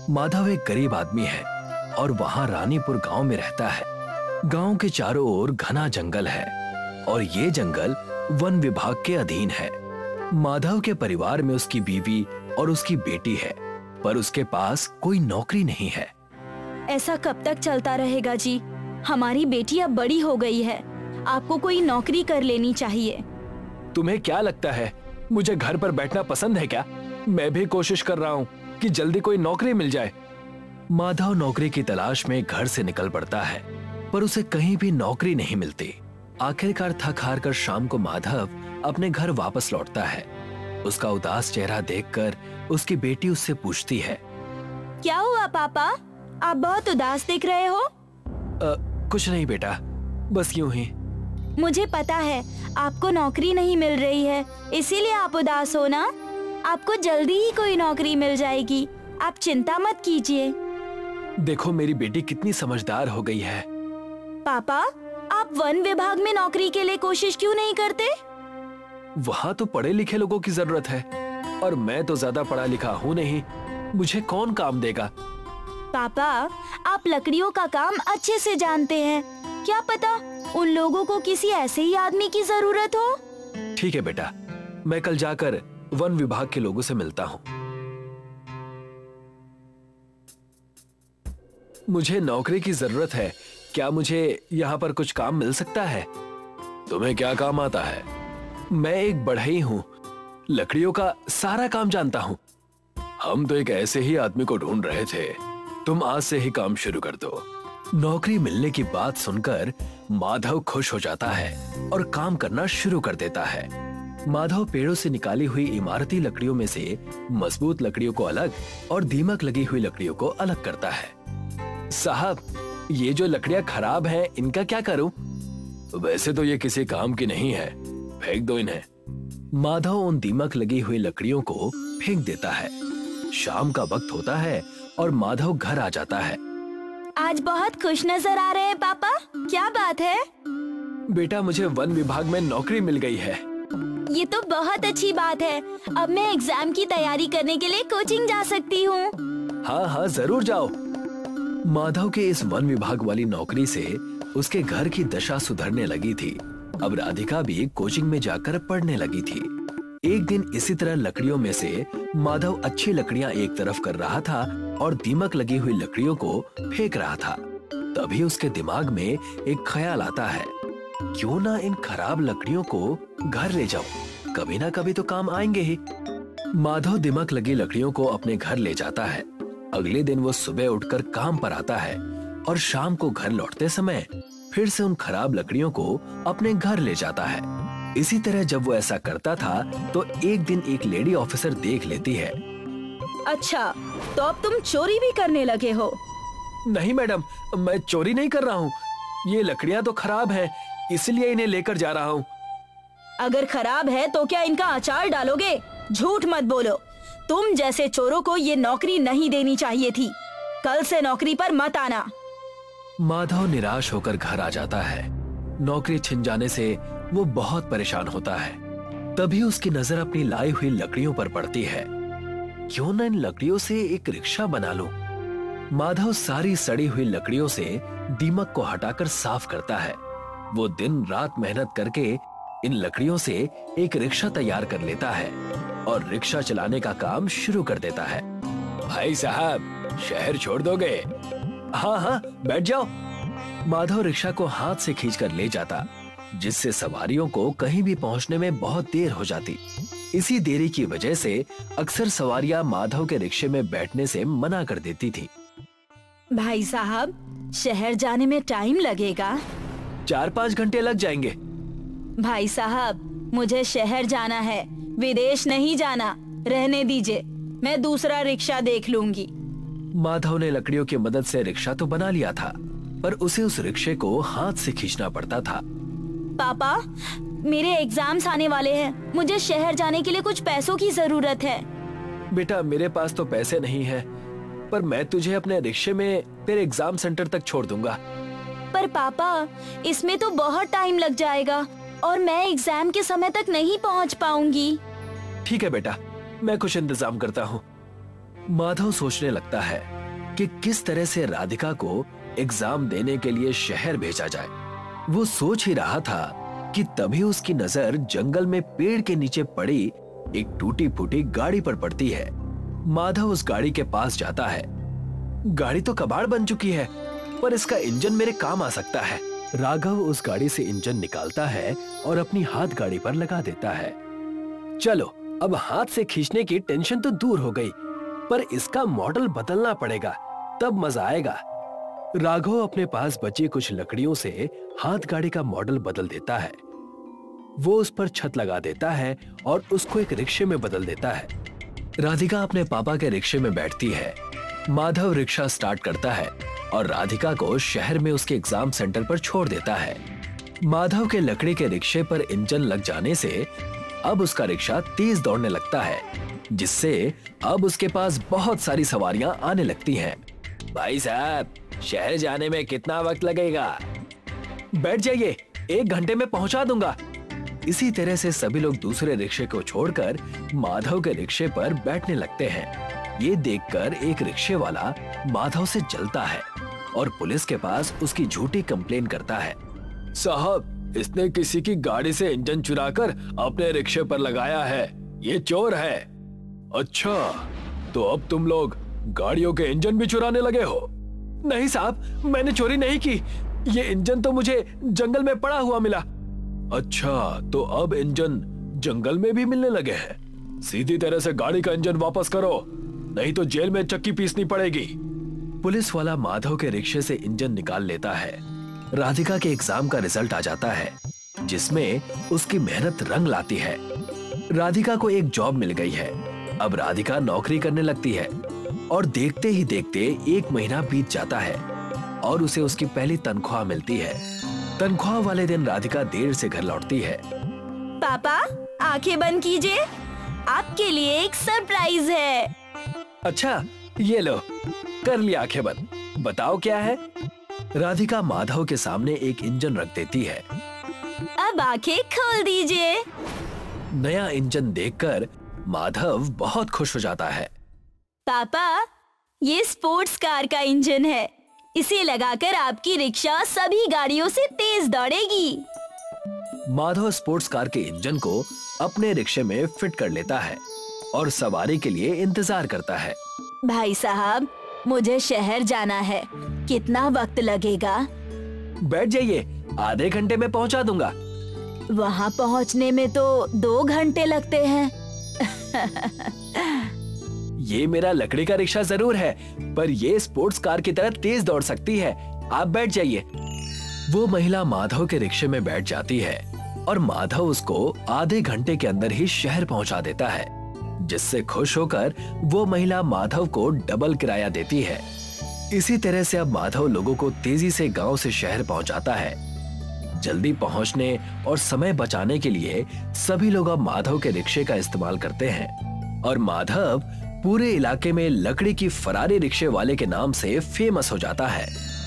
माधव एक गरीब आदमी है और वहाँ रानीपुर गांव में रहता है। गांव के चारों ओर घना जंगल है और ये जंगल वन विभाग के अधीन है। माधव के परिवार में उसकी बीवी और उसकी बेटी है, पर उसके पास कोई नौकरी नहीं है। ऐसा कब तक चलता रहेगा जी? हमारी बेटी अब बड़ी हो गई है, आपको कोई नौकरी कर लेनी चाहिए। तुम्हें क्या लगता है मुझे घर पर बैठना पसंद है क्या? मैं भी कोशिश कर रहा हूँ कि जल्दी कोई नौकरी मिल जाए। माधव नौकरी की तलाश में घर से निकल पड़ता है, पर उसे कहीं भी नौकरी नहीं मिलती। आखिरकार थक हार कर शाम को माधव अपने घर वापस लौटता है। उसका उदास चेहरा देखकर उसकी बेटी उससे पूछती है, क्या हुआ पापा, आप बहुत उदास दिख रहे हो? कुछ नहीं बेटा, बस यूं ही। मुझे पता है आपको नौकरी नहीं मिल रही है, इसीलिए आप उदास हो ना। आपको जल्दी ही कोई नौकरी मिल जाएगी, आप चिंता मत कीजिए। देखो मेरी बेटी कितनी समझदार हो गई है। पापा, आप वन विभाग में नौकरी के लिए कोशिश क्यों नहीं करते? वहाँ तो पढ़े लिखे लोगों की जरूरत है और मैं तो ज्यादा पढ़ा लिखा हूँ नहीं, मुझे कौन काम देगा? पापा, आप लकड़ियों का काम अच्छे से जानते हैं, क्या पता उन लोगों को किसी ऐसे ही आदमी की जरूरत हो। ठीक है बेटा, मैं कल जाकर वन विभाग के लोगों से मिलता हूँ। मुझे नौकरी की जरूरत है, क्या मुझे यहाँ पर कुछ काम मिल सकता है? तुम्हें क्या काम आता है? मैं एक बढ़ई हूँ, लकड़ियों का सारा काम जानता हूँ। हम तो एक ऐसे ही आदमी को ढूंढ रहे थे, तुम आज से ही काम शुरू कर दो। नौकरी मिलने की बात सुनकर माधव खुश हो जाता है और काम करना शुरू कर देता है। माधव पेड़ों से निकाली हुई इमारती लकड़ियों में से मजबूत लकड़ियों को अलग और दीमक लगी हुई लकड़ियों को अलग करता है। साहब, ये जो लकड़ियां खराब हैं, इनका क्या करूं? वैसे तो ये किसी काम की नहीं है, फेंक दो इन्हें। माधव उन दीमक लगी हुई लकड़ियों को फेंक देता है। शाम का वक्त होता है और माधव घर आ जाता है। आज बहुत खुश नजर आ रहे हैं पापा, क्या बात है? बेटा, मुझे वन विभाग में नौकरी मिल गई है। ये तो बहुत अच्छी बात है, अब मैं एग्जाम की तैयारी करने के लिए कोचिंग जा सकती हूँ। हाँ हाँ, जरूर जाओ। माधव के इस वन विभाग वाली नौकरी से उसके घर की दशा सुधरने लगी थी। अब राधिका भी कोचिंग में जाकर पढ़ने लगी थी। एक दिन इसी तरह लकड़ियों में से माधव अच्छी लकड़ियां एक तरफ कर रहा था और दीमक लगी हुई लकड़ियों को फेंक रहा था। तभी उसके दिमाग में एक ख्याल आता है, क्यों ना इन खराब लकड़ियों को घर ले जाऊं, कभी ना कभी तो काम आएंगे ही। माधव दीमक लगी लकड़ियों को अपने घर ले जाता है। अगले दिन वो सुबह उठकर काम पर आता है और शाम को घर लौटते समय फिर से उन खराब लकड़ियों को अपने घर ले जाता है। इसी तरह जब वो ऐसा करता था तो एक दिन एक लेडी ऑफिसर देख लेती है। अच्छा, तो अब तुम चोरी भी करने लगे हो? नहीं मैडम, मैं चोरी नहीं कर रहा हूँ, ये लकड़ियाँ तो खराब हैं, इसलिए इन्हें लेकर जा रहा हूँ। अगर खराब है तो क्या इनका अचार डालोगे? झूठ मत बोलो, तुम जैसे चोरों को ये नौकरी नहीं देनी चाहिए थी। कल से नौकरी पर मत आना। माधव निराश होकर घर आ जाता है। नौकरी छिन जाने से वो बहुत परेशान होता है। तभी उसकी नजर अपनी लाई हुई लकड़ियों पर पड़ती है। क्यों न इन लकड़ियों से एक रिक्शा बना लूं? माधव सारी सड़ी हुई लकड़ियों से दीमक को हटाकर साफ करता है। वो दिन रात मेहनत करके इन लकड़ियों से एक रिक्शा तैयार कर लेता है और रिक्शा चलाने का काम शुरू कर देता है। भाई साहब, शहर छोड़ दोगे? हाँ हाँ, बैठ जाओ। माधव रिक्शा को हाथ से खींचकर ले जाता, जिससे सवारियों को कहीं भी पहुंचने में बहुत देर हो जाती। इसी देरी की वजह से अक्सर सवारियां माधव के रिक्शे में बैठने से मना कर देती थी। भाई साहब, शहर जाने में टाइम लगेगा। 4-5 घंटे लग जाएंगे। भाई साहब, मुझे शहर जाना है, विदेश नहीं जाना। रहने दीजिए, मैं दूसरा रिक्शा देख लूंगी। माधव ने लकड़ियों की मदद से रिक्शा तो बना लिया था, पर उसे उस रिक्शे को हाथ से खींचना पड़ता था। पापा, मेरे एग्जाम्स आने वाले हैं, मुझे शहर जाने के लिए कुछ पैसों की जरूरत है। बेटा, मेरे पास तो पैसे नहीं हैं, पर मैं तुझे अपने रिक्शे में तेरे एग्जाम सेंटर तक छोड़ दूंगा। पर पापा, इसमें तो बहुत टाइम लग जाएगा और मैं एग्जाम के समय तक नहीं पहुंच पाऊंगी। ठीक है बेटा, मैं कुछ इंतजाम करता हूँ। माधव सोचने लगता है कि किस तरह से राधिका को एग्जाम देने के लिए शहर भेजा जाए। वो सोच ही रहा था कि तभी उसकी नजर जंगल में पेड़ के नीचे पड़ी एक टूटी फूटी गाड़ी पर पड़ती है। माधव उस गाड़ी के पास जाता है। गाड़ी तो कबाड़ बन चुकी है, पर इसका इंजन मेरे काम आ सकता है। राघव उस गाड़ी से इंजन निकालता है और अपनी हाथ गाड़ी पर लगा देता है। चलो, अब हाथ से खींचने की टेंशन तो दूर हो गई, पर इसका मॉडल बदलना पड़ेगा, तब मजा आएगा। राघव अपने पास बची कुछ लकड़ियों से हाथ गाड़ी का मॉडल बदल देता है। वो उस पर छत लगा देता है और उसको एक रिक्शे में बदल देता है। राधिका अपने पापा के रिक्शे में बैठती है। माधव रिक्शा स्टार्ट करता है और राधिका को शहर में उसके एग्जाम सेंटर पर छोड़ देता है। माधव के लकड़ी के रिक्शे पर इंजन लग जाने से अब उसका रिक्शा तेज दौड़ने लगता है, जिससे अब उसके पास बहुत सारी सवारियां आने लगती हैं। भाई साहब, शहर जाने में कितना वक्त लगेगा? बैठ जाइए, 1 घंटे में पहुंचा दूंगा। इसी तरह से सभी लोग दूसरे रिक्शे को छोड़कर माधव के रिक्शे पर बैठने लगते हैं। ये देखकर एक रिक्शे वाला माधव से जलता है और पुलिस के पास उसकी झूठी कंप्लेन करता है। साहब, इसने किसी की गाड़ी से इंजन चुराकर अपने रिक्शे पर लगाया है, ये चोर है। अच्छा, तो अब तुम लोग गाड़ियों के इंजन भी चुराने लगे हो? नहीं साहब, मैंने चोरी नहीं की, ये इंजन तो मुझे जंगल में पड़ा हुआ मिला। अच्छा, तो अब इंजन जंगल में भी मिलने लगे हैं। सीधी तरह से गाड़ी का इंजन वापस करो, नहीं तो जेल में चक्की पीसनी पड़ेगी। पुलिस वाला माधव के रिक्शे से इंजन निकाल लेता है। राधिका के एग्जाम का रिजल्ट आ जाता है, जिसमें उसकी मेहनत रंग लाती है। राधिका को एक जॉब मिल गई है। अब राधिका नौकरी करने लगती है और देखते ही देखते 1 महीना बीत जाता है और उसे उसकी पहली तनख्वाह मिलती है। तनख्वाह वाले दिन राधिका देर से घर लौटती है। पापा, आंखें बंद कीजिए, आपके लिए एक सरप्राइज है। अच्छा, ये लो, कर लिया आंखें बंद। बताओ क्या है? राधिका माधव के सामने एक इंजन रख देती है। अब आंखें खोल दीजिए। नया इंजन देखकर माधव बहुत खुश हो जाता है। पापा, ये स्पोर्ट्स कार का इंजन है, इसे लगाकर आपकी रिक्शा सभी गाड़ियों से तेज दौड़ेगी। माधव स्पोर्ट्स कार के इंजन को अपने रिक्शे में फिट कर लेता है और सवारी के लिए इंतजार करता है। भाई साहब, मुझे शहर जाना है, कितना वक्त लगेगा? बैठ जाइए, आधे घंटे में पहुंचा दूंगा। वहाँ पहुँचने में तो 2 घंटे लगते हैं। ये मेरा लकड़ी का रिक्शा जरूर है, पर ये स्पोर्ट्स कार की तरह तेज दौड़ सकती है। आप बैठ जाइए। वो महिला माधव के रिक्शे में बैठ जाती है और माधव उसको आधे घंटे के अंदर ही शहर पहुंचा देता है, जिससे खुश होकर वो महिला माधव को डबल किराया देती है। इसी तरह से अब माधव लोगों को तेजी से गांव से शहर पहुंचाता है। जल्दी पहुंचने और समय बचाने के लिए सभी लोग अब माधव के रिक्शे का इस्तेमाल करते हैं और माधव पूरे इलाके में लकड़ी की फरारी रिक्शे वाले के नाम से फेमस हो जाता है।